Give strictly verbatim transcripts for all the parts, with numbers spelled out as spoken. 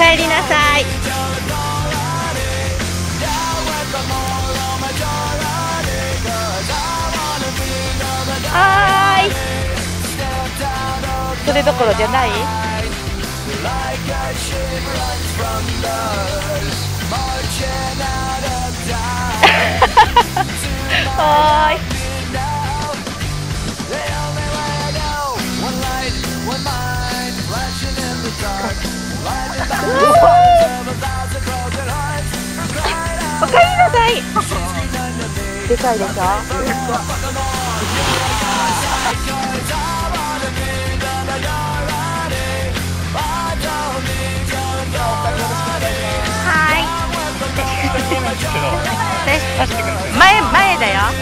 帰りなさい。はーい。それどころじゃない。はーい。おかえりなさい。でかいでしょ。はい。前前だよ。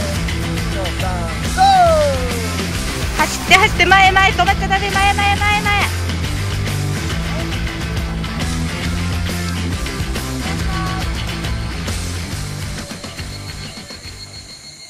走って走って前前止まっちゃダメ前前前前。